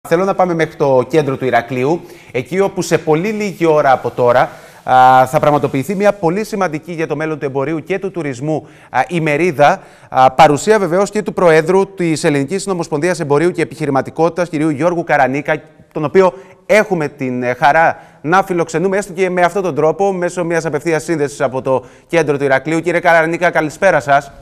Θέλω να πάμε μέχρι το κέντρο του Ηρακλείου, εκεί όπου σε πολύ λίγη ώρα από τώρα θα πραγματοποιηθεί μια πολύ σημαντική για το μέλλον του εμπορίου και του τουρισμού ημερίδα, παρουσία βεβαίως και του Προέδρου της Ελληνικής Συνομοσπονδίας Εμπορίου και Επιχειρηματικότητας, κ. Γιώργου Καρανίκα, τον οποίο έχουμε την χαρά να φιλοξενούμε έστω και με αυτόν τον τρόπο, μέσω μιας απευθείας σύνδεσης από το κέντρο του Ηρακλείου. Κύριε Καρανίκα, καλησπέρα σας.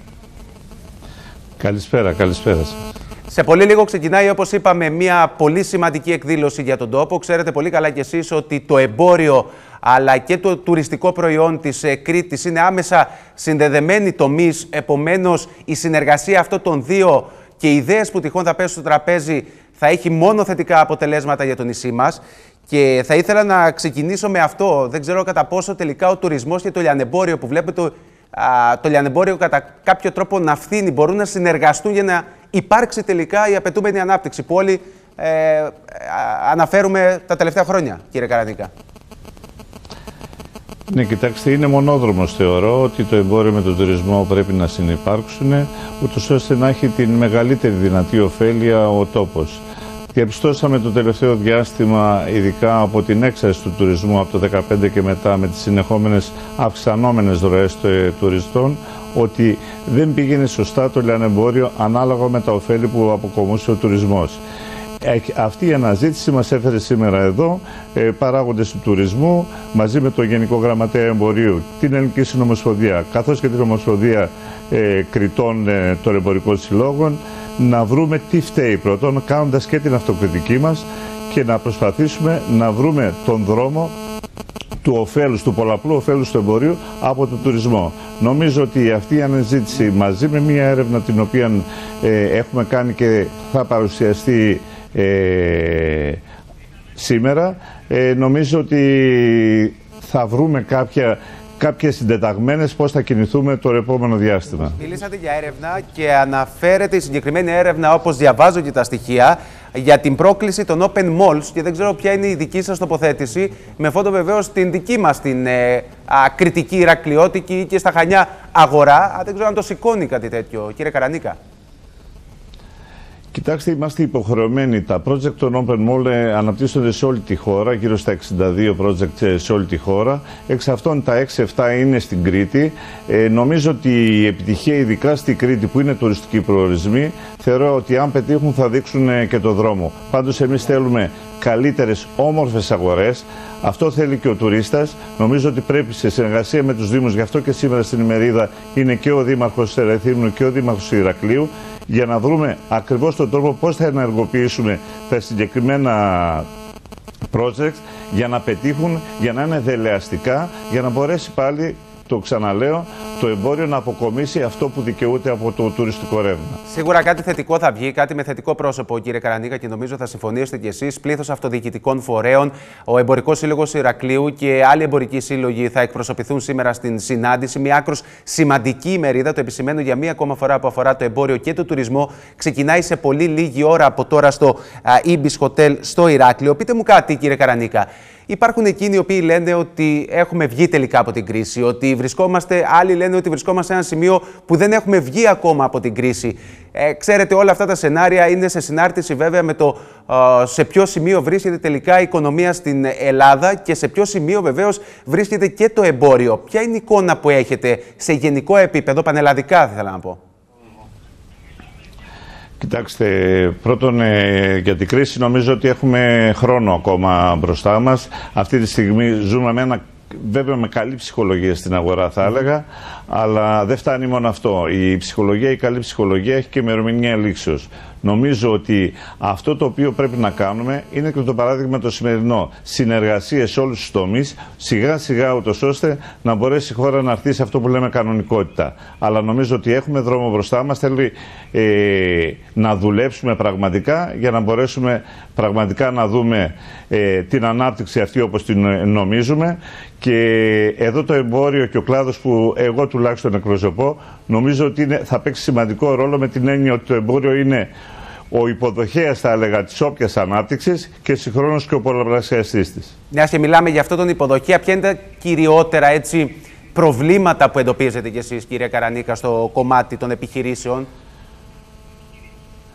Καλησπέρα σας. Σε πολύ λίγο ξεκινάει, όπως είπαμε, μια πολύ σημαντική εκδήλωση για τον τόπο. Ξέρετε πολύ καλά κι εσείς ότι το εμπόριο αλλά και το τουριστικό προϊόν της Κρήτης είναι άμεσα συνδεδεμένοι τομείς. Επομένως, η συνεργασία αυτών των δύο και οι ιδέες που τυχόν θα πέσουν στο τραπέζι θα έχει μόνο θετικά αποτελέσματα για το νησί μας. Και θα ήθελα να ξεκινήσω με αυτό. Δεν ξέρω κατά πόσο τελικά ο τουρισμός και το λιανεμπόριο, που βλέπετε το λιανεμπόριο κατά κάποιο τρόπο να φθήνει, μπορούν να συνεργαστούν για να υπάρξει τελικά η απαιτούμενη ανάπτυξη που όλοι αναφέρουμε τα τελευταία χρόνια, κύριε Καρανίκα. Ναι, κοιτάξτε, είναι μονόδρομος, θεωρώ, ότι το εμπόριο με τον τουρισμό πρέπει να συνυπάρξουν, ούτως ώστε να έχει την μεγαλύτερη δυνατή ωφέλεια ο τόπος. Διαπιστώσαμε το τελευταίο διάστημα, ειδικά από την έξαρση του τουρισμού από το 2015 και μετά, με τις συνεχόμενες αυξανόμενες ροές τουριστών, ότι δεν πήγαινε σωστά το λιανεμπόριο ανάλογα με τα ωφέλη που αποκομούσε ο τουρισμός. Αυτή η αναζήτηση μας έφερε σήμερα εδώ παράγοντες του τουρισμού μαζί με το Γενικό Γραμματέα Εμπορίου, την Ελληνική Συνομοσπονδία καθώς και την Ομοσπονδία Κρητών των Εμπορικών Συλλόγων, να βρούμε τι φταίει πρώτον, κάνοντας και την αυτοκριτική μας, και να προσπαθήσουμε να βρούμε τον δρόμο του ωφέλους, του πολλαπλού ωφέλους του εμπορίου από τον τουρισμό. Νομίζω ότι αυτή η αναζήτηση, μαζί με μια έρευνα την οποία έχουμε κάνει και θα παρουσιαστεί σήμερα, νομίζω ότι θα βρούμε κάποιες συντεταγμένες πώς θα κινηθούμε το επόμενο διάστημα. Μιλήσατε για έρευνα και αναφέρεται η συγκεκριμένη έρευνα, όπως διαβάζω και τα στοιχεία, για την πρόκληση των open malls, και δεν ξέρω ποια είναι η δική σας τοποθέτηση, με φόντο βεβαίως την δική μας την κριτική, ηρακλειώτικη και στα Χανιά αγορά. Δεν ξέρω αν το σηκώνει κάτι τέτοιο, κύριε Καρανίκα. Κοιτάξτε, είμαστε υποχρεωμένοι. Τα project των Open Mall αναπτύσσονται σε όλη τη χώρα, γύρω στα 62 project σε όλη τη χώρα. Εξ αυτών τα 6-7 είναι στην Κρήτη. Νομίζω ότι η επιτυχία, ειδικά στη Κρήτη που είναι τουριστικοί προορισμοί, θεωρώ ότι αν πετύχουν θα δείξουν και το δρόμο. Πάντως εμείς θέλουμε καλύτερες, όμορφες αγορές. Αυτό θέλει και ο τουρίστας. Νομίζω ότι πρέπει σε συνεργασία με τους Δήμους, γι' αυτό και σήμερα στην ημερίδα είναι και ο Δήμαρχος Ερεθύμνου και ο Δήμαρχος Ηρακλείου, για να βρούμε ακριβώς τον τρόπο πώς θα ενεργοποιήσουμε τα συγκεκριμένα project για να πετύχουν, για να είναι δελεαστικά, για να μπορέσει πάλι, το ξαναλέω, το εμπόριο να αποκομίσει αυτό που δικαιούται από το τουριστικό ρεύμα. Σίγουρα κάτι θετικό θα βγει, κάτι με θετικό πρόσωπο, κύριε Καρανίκα, και νομίζω θα συμφωνήσετε κι εσείς. Πλήθος αυτοδιοικητικών φορέων, ο Εμπορικός Σύλλογος Ηρακλείου και άλλοι εμπορικοί σύλλογοι θα εκπροσωπηθούν σήμερα στην συνάντηση. Μια άκρως σημαντική ημερίδα, το επισημαίνω για μία ακόμα φορά, που αφορά το εμπόριο και το τουρισμό. Ξεκινάει σε πολύ λίγη ώρα από τώρα στο Ibis Hotel στο Ηράκλειο. Πείτε μου κάτι, κύριε Καρανίκα. Υπάρχουν εκείνοι οι οποίοι λένε ότι έχουμε βγει τελικά από την κρίση, ότι βρισκόμαστε, άλλοι λένε ότι βρισκόμαστε σε ένα σημείο που δεν έχουμε βγει ακόμα από την κρίση. Ξέρετε, όλα αυτά τα σενάρια είναι σε συνάρτηση βέβαια με το σε ποιο σημείο βρίσκεται τελικά η οικονομία στην Ελλάδα και σε ποιο σημείο βεβαίως βρίσκεται και το εμπόριο. Ποια είναι η εικόνα που έχετε σε γενικό επίπεδο, πανελλαδικά θα ήθελα να πω? Κοιτάξτε, πρώτον για την κρίση νομίζω ότι έχουμε χρόνο ακόμα μπροστά μας. Αυτή τη στιγμή ζούμε βέβαια με καλή ψυχολογία στην αγορά, θα έλεγα, αλλά δεν φτάνει μόνο αυτό. Η ψυχολογία, η καλή ψυχολογία έχει και ημερομηνία λήξεως. Νομίζω ότι αυτό το οποίο πρέπει να κάνουμε είναι και το παράδειγμα το σημερινό. Συνεργασίες σε όλους τους τομείς, σιγά σιγά ούτως ώστε να μπορέσει η χώρα να έρθει σε αυτό που λέμε κανονικότητα. Αλλά νομίζω ότι έχουμε δρόμο μπροστά μας. Θέλει να δουλέψουμε πραγματικά για να μπορέσουμε πραγματικά να δούμε την ανάπτυξη αυτή όπως την νομίζουμε. Και εδώ το εμπόριο και ο κλάδος που εγώ τουλάχιστον εκπροσωπώ, νομίζω ότι θα παίξει σημαντικό ρόλο, με την έννοια ότι το εμπόριο είναι ο υποδοχέας, θα έλεγα, της όποιας ανάπτυξης και συγχρόνως και ο πολλαπλασιαστής της. Μιας και μιλάμε για αυτόν τον υποδοχέα, ποια είναι τα κυριότερα προβλήματα που εντοπίζετε κι εσείς, κύριε Καρανίκα, στο κομμάτι των επιχειρήσεων?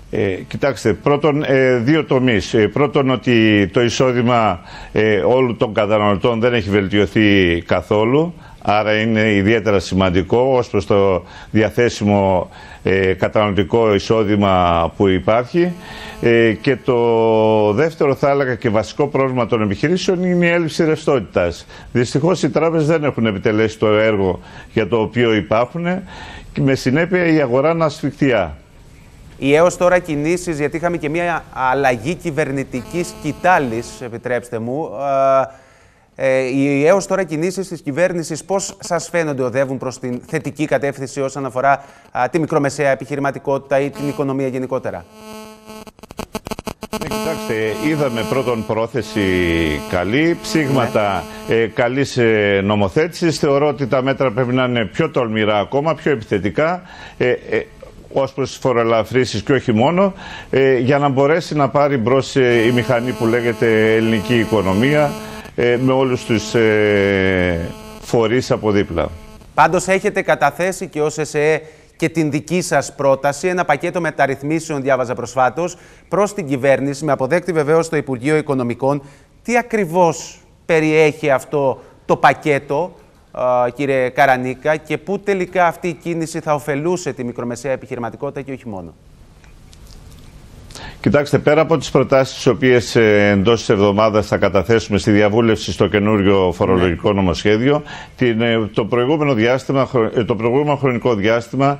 Κοιτάξτε, πρώτον, δύο τομείς. Πρώτον, ότι το εισόδημα όλων των καταναλωτών δεν έχει βελτιωθεί καθόλου, άρα είναι ιδιαίτερα σημαντικό ως προς το διαθέσιμο καταναλωτικό εισόδημα που υπάρχει. Και το δεύτερο, θα έλεγα, και βασικό πρόβλημα των επιχειρήσεων είναι η έλλειψη ρευστότητας. Δυστυχώς οι τράπεζες δεν έχουν επιτελέσει το έργο για το οποίο υπάρχουν και με συνέπεια η αγορά να ασφικτιά. Οι έως τώρα κινήσεις, γιατί είχαμε και μια αλλαγή κυβερνητικής σκητάλης, επιτρέψτε μου, οι έως τώρα κινήσεις της κυβέρνησης πώς σας φαίνονται, οδεύουν προς την θετική κατεύθυνση όσον αφορά τη μικρομεσαία επιχειρηματικότητα ή την οικονομία γενικότερα? Κοιτάξτε, είδαμε πρώτον πρόθεση καλή, ψήγματα καλής νομοθέτησης. Θεωρώ ότι τα μέτρα πρέπει να είναι πιο τολμηρά ακόμα, πιο επιθετικά, ως προς τις φοροελαφρύσεις και όχι μόνο, για να μπορέσει να πάρει μπρος η μηχανή που λέγεται ελληνική οικονομία, με όλους τους φορείς από δίπλα. Πάντως έχετε καταθέσει και ως ΕΣΕ και την δική σας πρόταση, ένα πακέτο μεταρρυθμίσεων, διάβαζα προσφάτως, προς την κυβέρνηση, με αποδέκτη βεβαίως το Υπουργείο Οικονομικών. Τι ακριβώς περιέχει αυτό το πακέτο, κύριε Καρανίκα, και πού τελικά αυτή η κίνηση θα ωφελούσε τη μικρομεσαία επιχειρηματικότητα και όχι μόνο? Κοιτάξτε, πέρα από τις προτάσεις τις οποίες εντός της εβδομάδας θα καταθέσουμε στη διαβούλευση στο καινούριο φορολογικό νομοσχέδιο, το προηγούμενο χρονικό διάστημα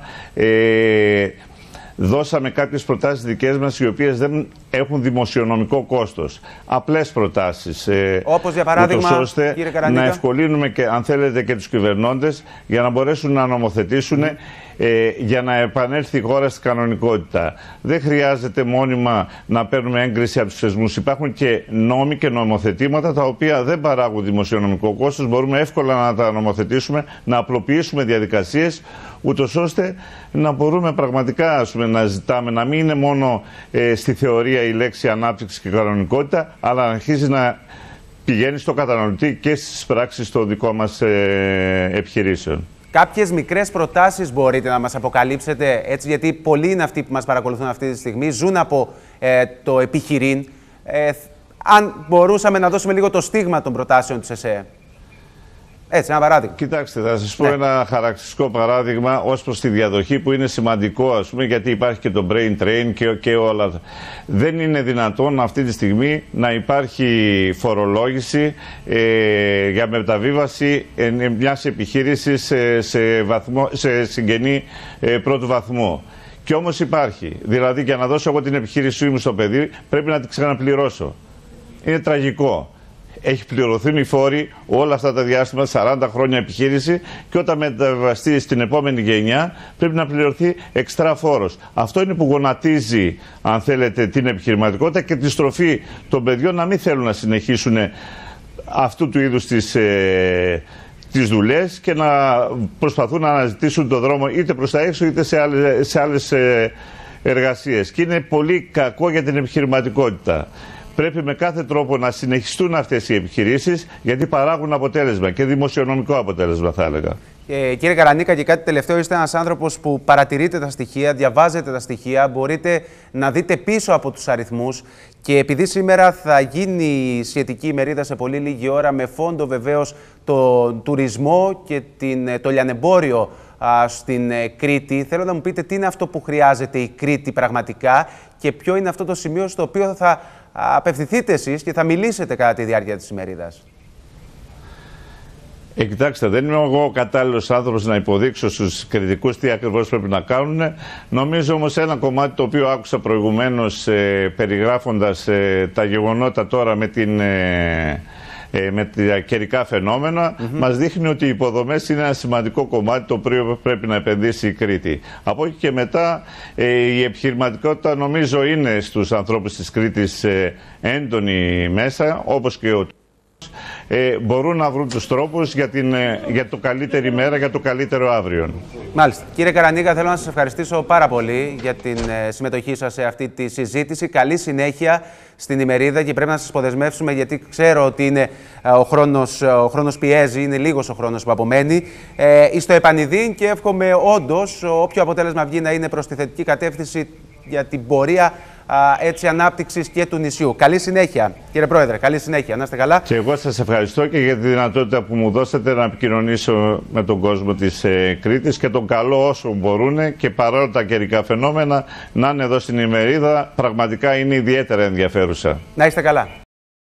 δώσαμε κάποιες προτάσεις δικές μας, οι οποίες δεν έχουν δημοσιονομικό κόστος. Απλές προτάσεις. Όπως για παράδειγμα, ώστε κύριε Καρανίκα, να ευκολύνουμε και, αν θέλετε, και τους κυβερνώντες για να μπορέσουν να νομοθετήσουν για να επανέλθει η χώρα στην κανονικότητα. Δεν χρειάζεται μόνιμα να παίρνουμε έγκριση από τους θεσμούς. Υπάρχουν και νόμοι και νομοθετήματα τα οποία δεν παράγουν δημοσιονομικό κόστος. Μπορούμε εύκολα να τα νομοθετήσουμε, να απλοποιήσουμε διαδικασίες, ούτως ώστε να μπορούμε πραγματικά, να ζητάμε, να μην είναι μόνο στη θεωρία η λέξη ανάπτυξη και κανονικότητα, αλλά να αρχίζει να πηγαίνει στο καταναλωτή και στις πράξεις των δικών μας επιχειρήσεων. Κάποιες μικρές προτάσεις μπορείτε να μας αποκαλύψετε, έτσι, γιατί πολλοί είναι αυτοί που μας παρακολουθούν αυτή τη στιγμή, ζουν από το επιχειρήν. Αν μπορούσαμε να δώσουμε λίγο το στίγμα των προτάσεων της ΕΣΕ. Έτσι, ένα παράδειγμα. Κοιτάξτε, θα σας πω ένα χαρακτηριστικό παράδειγμα ως προς τη διαδοχή που είναι σημαντικό, ας πούμε, γιατί υπάρχει και το brain train και όλα. Δεν είναι δυνατόν αυτή τη στιγμή να υπάρχει φορολόγηση για μεταβίβαση μιας επιχείρησης σε συγγενή πρώτου βαθμού. Και όμως υπάρχει. Δηλαδή, για να δώσω εγώ την επιχείρησή μου στο παιδί, πρέπει να την ξαναπληρώσω. Είναι τραγικό. Έχει πληρωθεί οι φόροι όλα αυτά τα διάστημα, 40 χρόνια επιχείρηση, και όταν μεταβιβαστεί στην επόμενη γενιά πρέπει να πληρωθεί εξτρά φόρος. Αυτό είναι που γονατίζει, αν θέλετε, την επιχειρηματικότητα και τη στροφή των παιδιών να μην θέλουν να συνεχίσουν αυτού του είδους τις δουλειές και να προσπαθούν να αναζητήσουν τον δρόμο είτε προς τα έξω είτε σε άλλες εργασίες. Και είναι πολύ κακό για την επιχειρηματικότητα. Πρέπει με κάθε τρόπο να συνεχιστούν αυτές οι επιχειρήσεις, γιατί παράγουν αποτέλεσμα και δημοσιονομικό αποτέλεσμα, θα έλεγα. Κύριε Καρανίκα, και κάτι τελευταίο, είστε ένας άνθρωπος που παρατηρείτε τα στοιχεία, διαβάζετε τα στοιχεία, μπορείτε να δείτε πίσω από τους αριθμούς, και επειδή σήμερα θα γίνει η σχετική ημερίδα σε πολύ λίγη ώρα, με φόντο βεβαίως τον τουρισμό και το λιανεμπόριο στην Κρήτη, θέλω να μου πείτε τι είναι αυτό που χρειάζεται η Κρήτη πραγματικά και ποιο είναι αυτό το σημείο στο οποίο θα απευθυνθείτε εσείς και θα μιλήσετε κατά τη διάρκεια της ημερίδας. Κοιτάξτε, δεν είμαι εγώ ο κατάλληλος άνθρωπος να υποδείξω στους κριτικούς τι ακριβώς πρέπει να κάνουν. Νομίζω όμως ένα κομμάτι το οποίο άκουσα προηγουμένως περιγράφοντας τα γεγονότα τώρα με τα καιρικά φαινόμενα, μας δείχνει ότι οι υποδομές είναι ένα σημαντικό κομμάτι το οποίο πρέπει να επενδύσει η Κρήτη. Από εκεί και μετά η επιχειρηματικότητα νομίζω είναι στους ανθρώπους της Κρήτης έντονη μέσα, όπως και μπορούν να βρουν τους τρόπους για το καλύτερη μέρα, για το καλύτερο αύριο. Μάλιστα. Κύριε Καρανίκα, θέλω να σας ευχαριστήσω πάρα πολύ για την συμμετοχή σας σε αυτή τη συζήτηση. Καλή συνέχεια στην ημερίδα, και πρέπει να σας αποδεσμεύσουμε, γιατί ξέρω ότι είναι, ο χρόνος πιέζει, είναι λίγος ο χρόνος που απομένει. Εις το επανειδήν, και εύχομαι όντως όποιο αποτέλεσμα βγει να είναι προς τη θετική κατεύθυνση για την πορεία ανάπτυξης και του νησιού. Καλή συνέχεια, κύριε Πρόεδρε. Καλή συνέχεια. Να είστε καλά. Και εγώ σας ευχαριστώ και για τη δυνατότητα που μου δώσατε να επικοινωνήσω με τον κόσμο της Κρήτης και τον καλό όσο μπορούν και παρόλα τα καιρικά φαινόμενα να είναι εδώ στην ημερίδα. Πραγματικά είναι ιδιαίτερα ενδιαφέρουσα. Να είστε καλά.